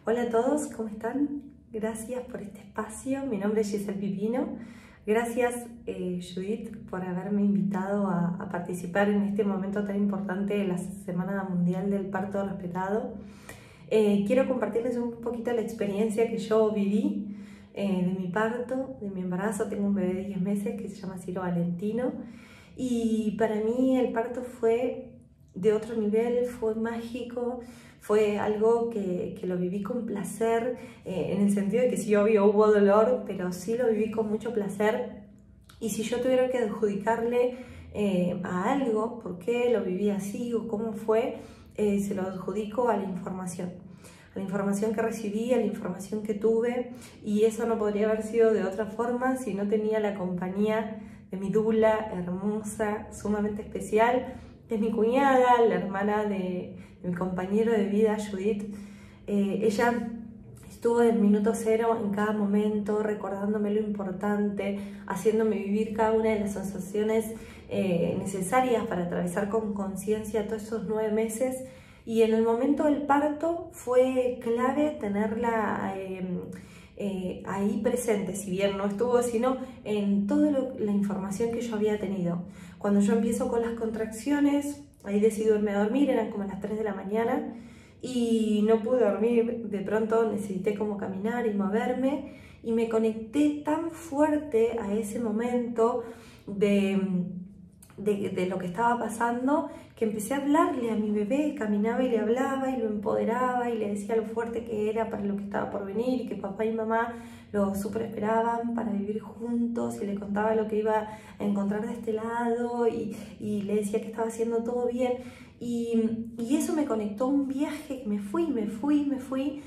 Hola a todos, ¿cómo están? Gracias por este espacio. Mi nombre es Giselle Pipino. Gracias, Judith, por haberme invitado a participar en este momento tan importante de la Semana Mundial del Parto Respetado. Quiero compartirles un poquito la experiencia que yo viví de mi parto, de mi embarazo. Tengo un bebé de 10 meses que se llama Ciro Valentino. Y para mí el parto fue de otro nivel, fue mágico, fue algo que lo viví con placer, en el sentido de que sí, obvio, hubo dolor, pero sí lo viví con mucho placer. Y si yo tuviera que adjudicarle a algo, por qué lo viví así o cómo fue, se lo adjudico a la información que recibí, a la información que tuve, y eso no podría haber sido de otra forma si no tenía la compañía de mi doula hermosa, sumamente especial, que es mi cuñada, la hermana de mi compañero de vida, Judith. Ella estuvo en minuto cero en cada momento, recordándome lo importante, haciéndome vivir cada una de las sensaciones necesarias para atravesar con conciencia todos esos 9 meses. Y en el momento del parto fue clave tenerla ahí presente, si bien no estuvo, sino en toda la información que yo había tenido. Cuando yo empiezo con las contracciones, ahí decido irme a dormir, eran como las 3 de la mañana, y no pude dormir. De pronto necesité como caminar y moverme, y me conecté tan fuerte a ese momento de lo que estaba pasando, que empecé a hablarle a mi bebé, caminaba y le hablaba y lo empoderaba y le decía lo fuerte que era para lo que estaba por venir y que papá y mamá lo súper esperaban para vivir juntos, y le contaba lo que iba a encontrar de este lado y le decía que estaba haciendo todo bien, y eso me conectó a un viaje que me fui.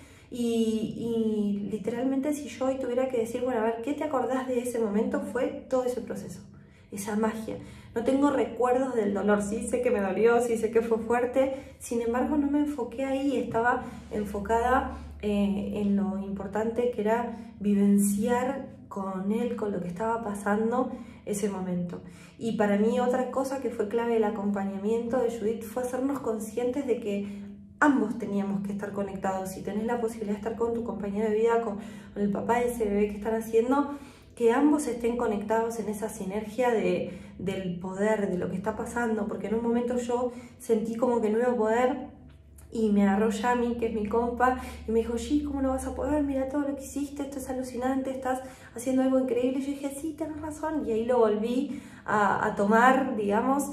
Y literalmente, si yo hoy tuviera que decir, bueno, a ver, ¿qué te acordás de ese momento? Fue todo ese proceso, esa magia. No tengo recuerdos del dolor, sí sé que me dolió, sí sé que fue fuerte, sin embargo no me enfoqué ahí, estaba enfocada en lo importante que era vivenciar con él, con lo que estaba pasando ese momento. Y para mí otra cosa que fue clave del acompañamiento de Judith fue hacernos conscientes de que ambos teníamos que estar conectados. Si tenés la posibilidad de estar con tu compañero de vida, con el papá de ese bebé que están haciendo, que ambos estén conectados en esa sinergia del poder, de lo que está pasando, porque en un momento yo sentí como que no iba a poder, y me agarró Yami, que es mi compa, y me dijo, sí, ¿cómo no vas a poder? Mira todo lo que hiciste, esto es alucinante, estás haciendo algo increíble. Y yo dije, sí, tenés razón, y ahí lo volví a tomar, digamos,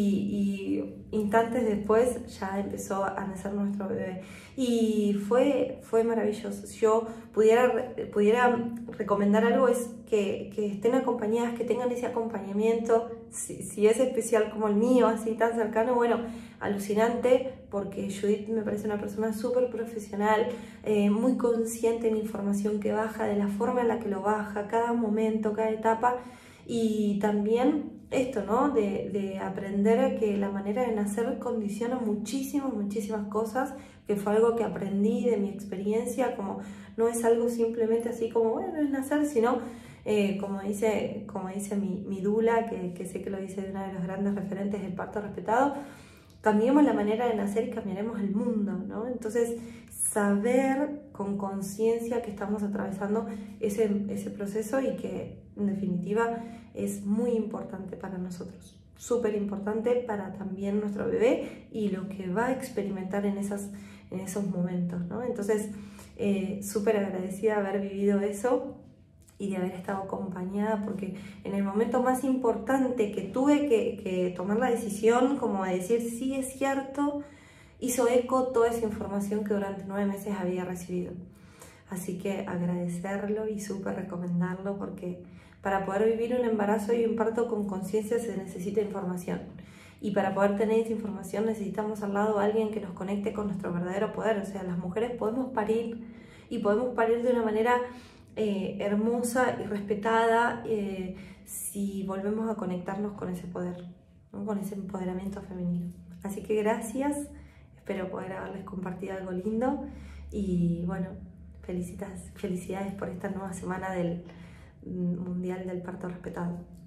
y instantes después ya empezó a nacer nuestro bebé. Y fue maravilloso. Si yo pudiera recomendar algo, es que estén acompañadas, que tengan ese acompañamiento. Si es especial como el mío, así tan cercano, bueno, alucinante, porque Judith me parece una persona súper profesional, muy consciente de la información que baja, de la forma en la que lo baja, cada momento, cada etapa. Y también esto, ¿no? De aprender que la manera de nacer condiciona muchísimas cosas, que fue algo que aprendí de mi experiencia, como no es algo simplemente así como, bueno, es nacer, sino, como dice mi doula, que sé que lo dice de una de los grandes referentes del parto respetado, cambiemos la manera de nacer y cambiaremos el mundo, ¿no? Entonces, saber con conciencia que estamos atravesando ese proceso, y que en definitiva es muy importante para nosotros, súper importante para también nuestro bebé y lo que va a experimentar en esos momentos, ¿no? Entonces, súper agradecida de haber vivido eso y de haber estado acompañada, porque en el momento más importante que tuve que tomar la decisión, como de decir, sí, es cierto, hizo eco toda esa información que durante 9 meses había recibido. Así que agradecerlo y súper recomendarlo, porque para poder vivir un embarazo y un parto con conciencia se necesita información. Y para poder tener esa información necesitamos al lado a alguien que nos conecte con nuestro verdadero poder. O sea, las mujeres podemos parir, y podemos parir de una manera hermosa y respetada si volvemos a conectarnos con ese poder, ¿no? Con ese empoderamiento femenino. Así que gracias, espero poder haberles compartido algo lindo, y bueno, felicidades por esta nueva semana del Mundial del Parto Respetado.